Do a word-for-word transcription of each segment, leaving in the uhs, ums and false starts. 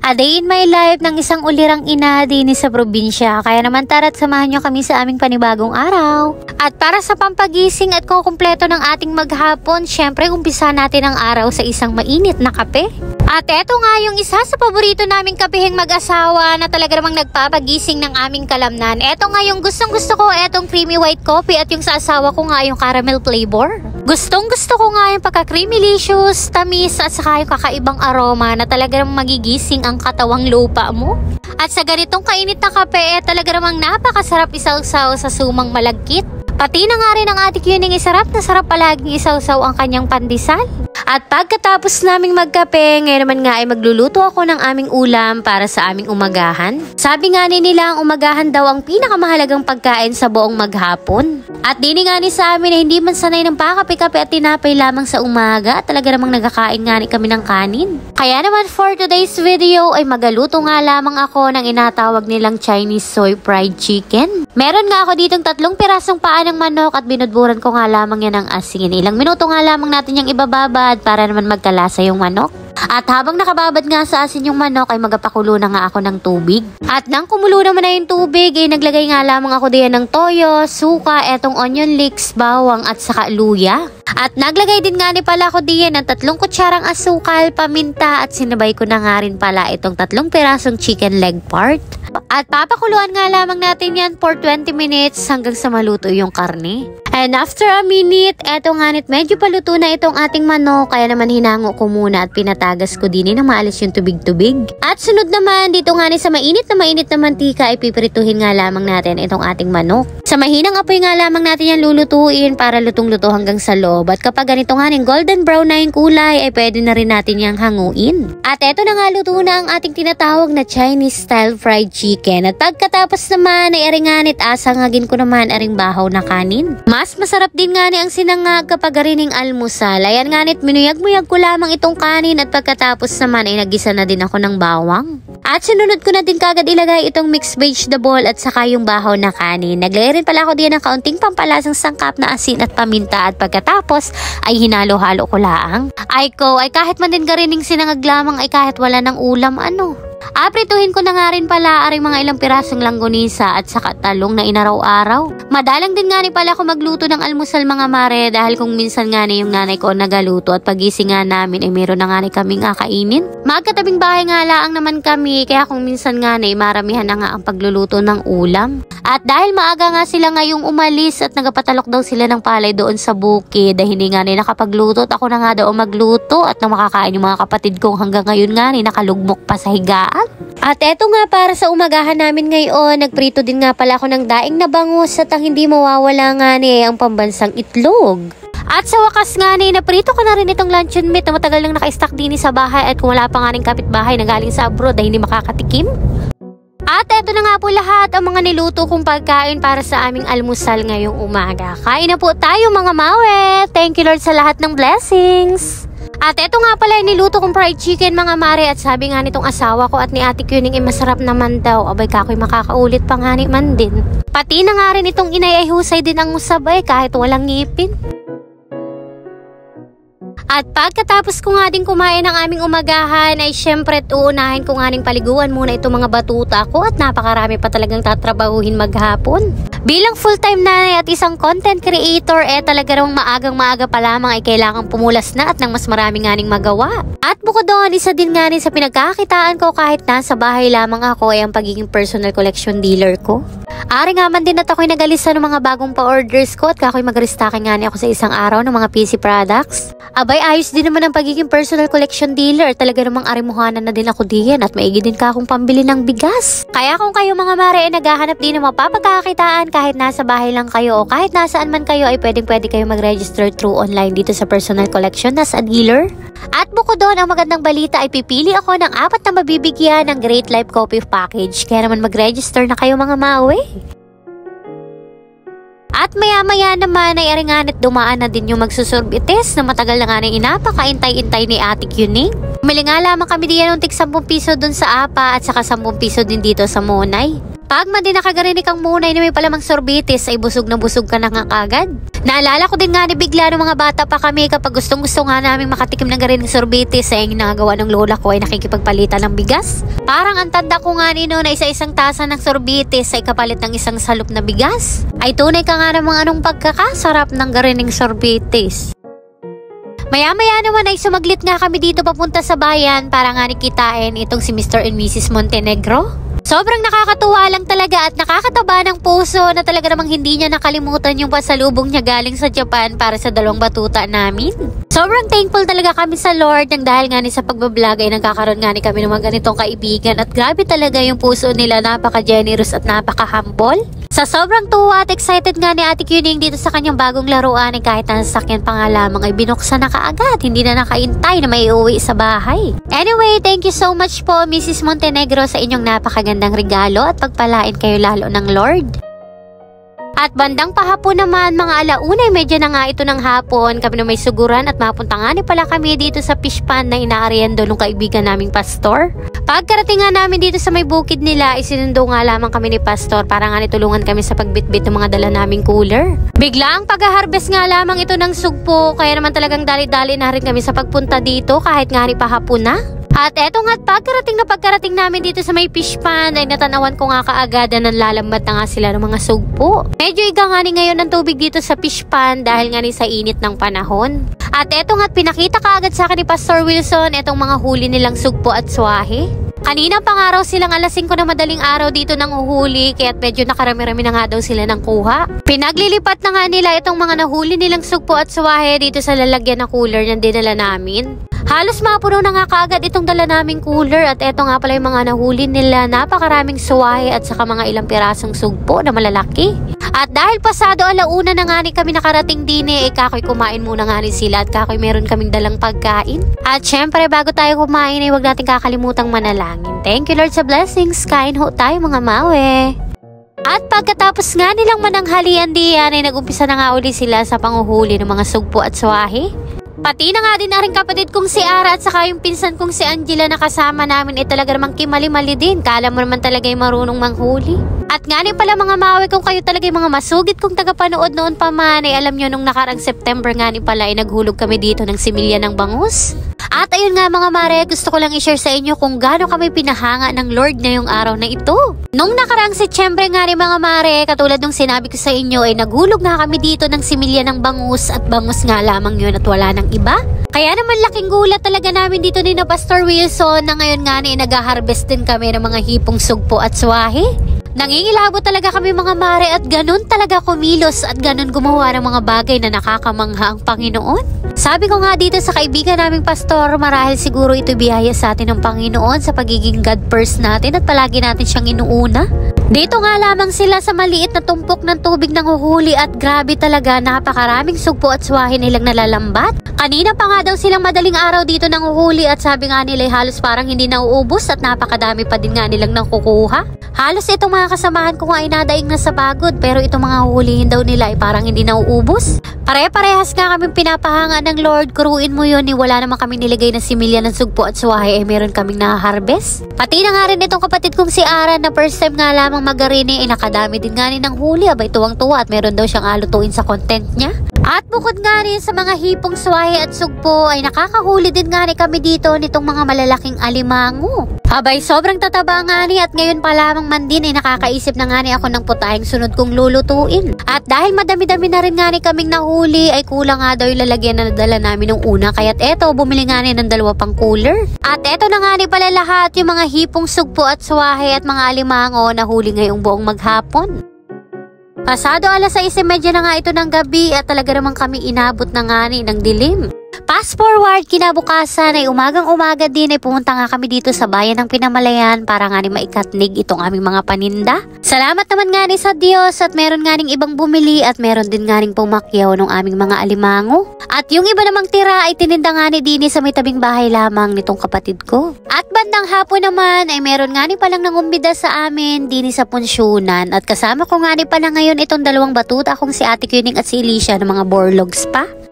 A day in my life ng isang ulirang ina din sa probinsya. Kaya naman tara't samahan nyo kami sa aming panibagong araw. At para sa pampagising at kukumpleto ng ating maghapon, syempre umpisa natin ang araw sa isang mainit na kape. At eto nga yung isa sa paborito naming kapeheng mag-asawa na talaga namang nagpapagising ng aming kalamnan. Eto nga yung gustong gusto ko, etong creamy white coffee, at yung sa asawa ko nga yung caramel flavor. Gustong gusto ko nga yung pagka-creamylicious, tamis, at saka yung kakaibang aroma na talaga namang magigising ang katawang lupa mo. At sa ganitong kainit na kape, eh, talaga namang napakasarap isawsaw sa sumang malagkit. Pati na nga rin ang ating yuning isarap na sarap palaging isawsaw ang kanyang pandesal. At pagkatapos naming magkape, ngayon naman nga ay magluluto ako ng aming ulam para sa aming umagahan. Sabi nga ni nila ang umagahan daw ang pinakamahalagang pagkain sa buong maghapon. At dini nga ni sa amin na hindi man sanay ng pakape-kape at tinapay lamang sa umaga at talaga namang nagkakain nga ni kami ng kanin. Kaya naman for today's video ay magaluto nga lamang ako ng inatawag nilang Chinese soy fried chicken. Meron nga ako ditong tatlong pirasong paa ng manok at binudburan ko nga lamang yan ng asin. Ilang minuto nga lamang natin yung ibababad para naman magkalasa yung manok. At habang nakababad nga sa asin yung manok ay magapakulo na nga ako ng tubig. At nang kumulo naman na yung tubig ay naglagay nga lamang ako diyan ng toyo, suka, etong onion leeks, bawang at saka luya. At naglagay din nga ni pala ako diyan ng tatlong kutsarang asukal, paminta at sinabay ko na nga rin pala itong tatlong pirasong chicken leg part. At papakuluan nga lamang natin yan for twenty minutes hanggang sa maluto yung karne. And after a minute, eto nga nit medyo paluto na itong ating manok, kaya naman hinango ko muna at pinatagas ko din na maalis yung tubig-tubig. At sunod naman, dito nga ni sa mainit na mainit na mantika ay pipirituhin nga lamang natin itong ating manok. Sa mahinang apoy nga lamang natin yan lulutuin para lutong-luto hanggang sa loob. At kapag ganito nga ng golden brown na yung kulay, ay pwede na rin natin yang hanguin. At eto na nga luto na ang ating tinatawag na Chinese style fried chicken. At pagkatapos naman ay aringanit asangagin ko naman aring bahaw na kanin. Mas masarap din nga ni ang sinangag kapag arining almusal. Ayan nga nit, minuyag-muyag ko lamang itong kanin at pagkatapos naman ay nagisa na din ako ng bawang. At sinunod ko na din kagad ilagay itong mixed vegetable at saka yung bahaw na kanin. Naglagay rin pala ako diyan ng kaunting pampalasang sangkap na asin at paminta at pagkatapos ay hinalo-halo ko laang. Ay ko, ay kahit man din garining sinangag lamang ay kahit wala ng ulam ano. Aprituhin ko na nga rin pala aring mga ilang pirasong langgonisa at saka talong na inaraw-araw. Madalang din nga ni pala ako magluto ng almusal mga mare dahil kung minsan nga ni yung nanay ko nagaluto at pagising nga namin ay meron na nga ni kaming kakainin. Magkatabing bahay nga laang naman kami kaya kung minsan nga ni maramihan na nga ang pagluluto ng ulam. At dahil maaga nga sila ngayong umalis at nagapatalok daw sila ng palay doon sa bukid dahil hindi nga ni nakapagluto at ako na nga daw magluto at na makakain yung mga kapatid kong hanggang ngayon nga ni nakalugmok pa sa higaan. At eto nga para sa umagahan namin ngayon, nagprito din nga pala ako ng daing na bangus at ang hindi mawawala nga ni ang pambansang itlog. At sa wakas nga ni, naprito ko na rin itong luncheon meat na matagal nang naka-stack din sa bahay at kung wala pa nga rin kapitbahay na galing sa abroad ay hindi makakatikim. At eto na nga po lahat ang mga niluto kong pagkain para sa aming almusal ngayong umaga. Kain na po tayo mga mawe! Thank you Lord sa lahat ng blessings! At eto nga pala yung niluto kong fried chicken mga mare at sabi nga nitong asawa ko at ni Ate Kuning ay masarap naman daw. Abay kako'y makakaulit pang hani man din. Pati na nga rin itong inay ay husay din ang usabay kahit walang ngipin. At pagkatapos ko nga din kumain ng aming umagahan ay syempre uunahin ko nga ning paliguan muna itong mga batuta ko at napakarami pa talagang tatrabahuhin maghapon. Bilang full-time nanay at isang content creator eh talaga namang maagang maaga pa lamang ay kailangang pumulas na at nang mas marami nga ning magawa. At bukod doon, isa din nga rin sa pinagkakakitaan ko kahit nasa bahay lamang ako ay ang pagiging personal collection dealer ko. Ari nga man din at ako'y nagalisa ng mga bagong pa-orders ko at kako'y mag-restocking nga ni ako sa isang araw ng mga P C products. Abay, ayos din naman ang pagiging personal collection dealer. Talaga namang arimuhanan na din ako diyan at maigi din ka akong pambili ng bigas. Kaya kung kayo mga mare ay naghahanap din ng mapapagkakitaan kahit nasa bahay lang kayo o kahit nasaan man kayo ay pwedeng pwede kayo mag-register through online dito sa personal collection as a dealer. At bukod doon, ang magandang balita ay pipili ako ng apat na mabibigyan ng Great Life Coffee Package. Kaya naman mag-register na kayo mga mawe. At maya-maya naman ay aringanit dumaan na din yung magsusurbites na matagal na nga nang inapakaintay-intay ni Ate Kuning. Bumili nga lamang kami diyan ng tig sampung piso dun sa apa at saka sampung piso din dito sa Monay. Pag man din nakagarinig ang Monay na may palamang sorbites ay busog na busog ka na nga kagad. Naalala ko din nga ni bigla ng mga bata pa kami kapag gustong gusto nga namin makatikim ng garining sorbetes sa yung nagawa ng lola ko ay nakikipagpalitan ng bigas. Parang ang tanda ko nga nino na isa-isang tasa ng sorbetes ay kapalit ng isang salop na bigas. Ay tunay ka nga namang anong pagkakasarap ng garining sorbetes. Maya-maya naman ay sumaglit nga kami dito papunta sa bayan para nga nikitain itong si Mister and Missus Montenegro. Sobrang nakakatuwa lang talaga at nakakataba ng puso na talaga namang hindi niya nakalimutan yung pasalubong niya galing sa Japan para sa dalawang batuta namin. Sobrang thankful talaga kami sa Lord nang dahil nga ni sa pagbablog ay nagkakaroon nga ni kami ng mga ganitong kaibigan at grabe talaga yung puso nila, napaka-generous at napaka-humble. Sa sobrang tuwa at excited nga ni Ate Kuning dito sa kanyang bagong laruan ay kahit na sasakyan pa nga lamang ay binuksan na kaagad, hindi na nakaintay na may uwi sa bahay. Anyway, thank you so much po Missus Montenegro sa inyong napakagandang regalo at pagpalain kayo lalo ng Lord. At bandang pahapon naman, mga alauna, medyo na nga ito ng hapon, kami na may suguran at mapunta nga ni pala kami dito sa fish pond na inaariendo ng kaibigan naming pastor. Pagkarating nga namin dito sa may bukid nila, isinundo nga lamang kami ni pastor para nga nitulungan kami sa pagbitbit ng mga dala naming cooler. Bigla ang pag-harvest nga lamang ito ng sugpo, kaya naman talagang dali-dali na rin kami sa pagpunta dito kahit nga ni pahapon na. At eto nga't pagkarating na pagkarating namin dito sa may fish pond ay natanawan ko nga kaagad na nanlalambat na nga sila ng mga sugpo. Medyo iga nga ni ngayon ang tubig dito sa fish pond dahil nga ni sa init ng panahon. At eto nga't pinakita kaagad sa akin ni Pastor Wilson etong mga huli nilang sugpo at swahe. Kanina pang araw silang alas singko na madaling araw dito nang uhuli kaya't medyo nakarami-rami na nga daw sila ng kuha. Pinaglilipat na nga nila itong mga nahuli nilang sugpo at swahe dito sa lalagyan na cooler na dinala namin. Halos mapuno na nga kaagad itong dala naming cooler at eto nga pala yung mga nahuli nila, napakaraming suwahe at saka mga ilang pirasong sugpo na malalaki. At dahil pasado alauna na nga ni kami nakarating din eh, kakoy kumain muna nga ni sila at kakoy meron kaming dalang pagkain. At syempre bago tayo kumain ay huwag natin kakalimutang manalangin. Thank you Lord sa blessings, kain ho tayo mga mawe. At pagkatapos nga nilang mananghalian diyan ay nag-umpisa na nga uli sila sa panguhuli ng mga sugpo at suwahe. Pati na nga din na rin kapatid kong si Ara at saka yung pinsan kong si Angela na kasama namin ay talaga namang kimali-mali din. Kala mo naman talaga yung marunong manghuli. At nga rin pala mga mawe, kung kayo talaga yung mga masugid kong tagapanood noon pa man ay alam nyo nung nakarang September nga ni pala ay naghulog kami dito ng similya ng bangus. At ayun nga mga mare, gusto ko lang i-share sa inyo kung gaano kami pinahanga ng Lord ngayong araw na ito. Nung nakarang Setyembre nga rin mga mare, katulad nung sinabi ko sa inyo ay naghulog nga kami dito ng similya ng bangus at bangus nga lamang yun at wala nang iba. Kaya naman laking gulat talaga namin dito ni na Pastor Wilson na ngayon nga ni nag-harvest din kami ng mga hipong sugpo at swahe. Nangingilabo talaga kami mga mare at ganun talaga kumilos at ganun gumawa ng mga bagay na nakakamangha ang Panginoon. Sabi ko nga dito sa kaibigan naming pastor, marahil siguro ito biyaya sa atin ng Panginoon sa pagiging God first natin at palagi natin siyang inuuna. Dito nga lamang sila sa maliit na tumpok ng tubig ng huhuli at grabe talaga, napakaraming sugpo at swahe nilang nalalambat. Kanina pa nga daw silang madaling araw dito ng huhuli at sabi nga nila halos parang hindi nauubos at napakadami pa din nga nilang nakukuha. Halos itong mga kasamahan ko nga ay nadaing na sa pagod pero itong mga huhulihin daw nila ay parang hindi nauubos. Pare-parehas nga kami pinapahanga ng Lord, kuruin mo yun ni wala naman kami nilagay na similya ng sugpo at swahe ay meron kaming na-harvest. Pati na nga rin itong kapatid kong si Ara na first time nga lamang magarini ay nakadami din nga rin ng huli, abay tuwang-tuwa at meron daw siyang alutuin sa content niya. At bukod nga rin sa mga hipong swahe at sugpo ay nakakahuli din nga rin kami dito nitong mga malalaking alimango. Abay sobrang tataba nga ni at ngayon pa lamang man din ay nakakaisip na nga ni ako ng putahing sunod kong lulutuin. At dahil madami-dami na rin nga ni kaming nahuli ay kulang nga daw yung lalagyan na nadala namin ng una kaya't eto bumili nga ni ng dalawa pang cooler. At eto na nga ni pala lahat yung mga hipong sugpo at swahe at mga alimango na huli ngayong buong maghapon. Pasado alas sais medya na nga ito ng gabi at talaga naman kami inabot na nga ni ng dilim. Fast forward, kinabukasan ay umagang-umaga din ay pumunta nga kami dito sa bayan ng Pinamalayan para nga ni maikatnig itong aming mga paninda. Salamat naman nga ni sa Diyos at meron nga ning ibang bumili at meron din nga ning pumakyaw ng aming mga alimango. At yung iba namang tira ay tininda nga ni Dini sa may tabing bahay lamang nitong kapatid ko. At bandang hapon naman ay meron nga ni palang nangumbida sa amin Dini sa punsyonan at kasama ko nga ni pala ngayon itong dalawang batuta kong si Ate Kuning at si Alicia ng mga borlogs pa.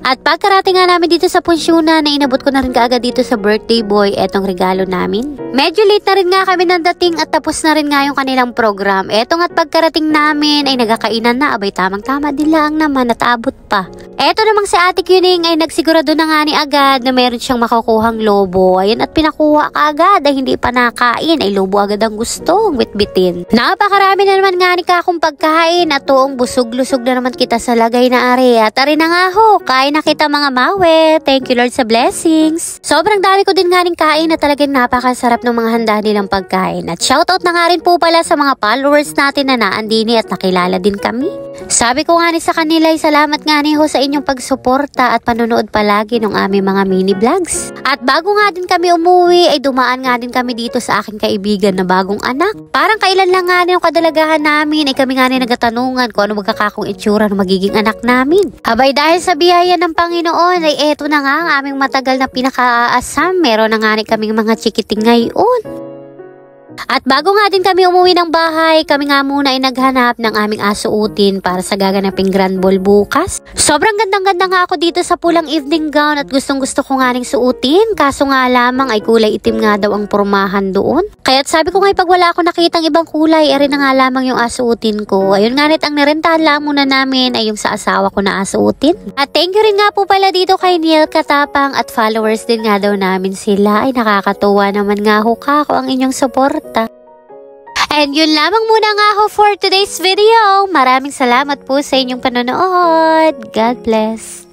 At pagkarating nga namin dito sa Punsyuna, na inabot ko na rin kaagad dito sa birthday boy etong regalo namin. Medyo late na rin nga kami nang dating at tapos na rin nga yung kanilang program. Etong at pagkarating namin ay nagkakainan na, abay tamang-tama din lang naman at abot pa. Eto namang si Ate Kuning ay nagsigurado na nga ni agad na meron siyang makukuhang lobo. Ayun at pinakuha ka agad ay hindi pa nakain ay lobo agad ang gustong bitbitin. Napakarami na naman nga ni kakong pagkain at tuong busog-lusog na naman kita sa lagay na are. At ari na nga ho, kain na kita mga mawe. Thank you Lord sa blessings. Sobrang dami ko din nga rin kain na talagang napakasarap ng mga handa nilang pagkain. At shoutout na nga rin po pala sa mga followers natin na naandini at nakilala din kami. Sabi ko nga ni sa kanila ay salamat nga ni ho sa inyong pagsuporta at panonood palagi ng aming mga mini vlogs. At bago nga din kami umuwi ay dumaan nga din kami dito sa aking kaibigan na bagong anak. Parang kailan lang nga yung kadalagahan namin ay kami nga ni nagatanungan kung ano magkakakong itsura ng magiging anak namin. Abay dahil sa biyaya ng Panginoon ay eto na nga ang aming matagal na pinaka-aasam. Meron na nga rin kaming mga chikiting ngayon. At bago nga din kami umuwi ng bahay, kami nga muna ay naghanap ng aming asuotin para sa gaganaping grand ball bukas. Sobrang gandang-ganda nga ako dito sa pulang evening gown at gustong gusto ko nga ring suotin. Kaso nga lamang ay kulay itim nga daw ang pormahan doon. Kaya't sabi ko nga pag wala ako nakitang ibang kulay, ay rin na nga lamang yung asuotin ko. Ayun nga rin ang nirentahan lang muna namin ay yung sa asawa ko na asuotin. At thank you rin nga po pala dito kay Neil Katapang at followers din nga daw namin sila. Ay nakakatuwa naman nga ho kako ang inyong support. And yun lamang muna nga ho for today's video. Maraming salamat po sa inyong panonood. God bless.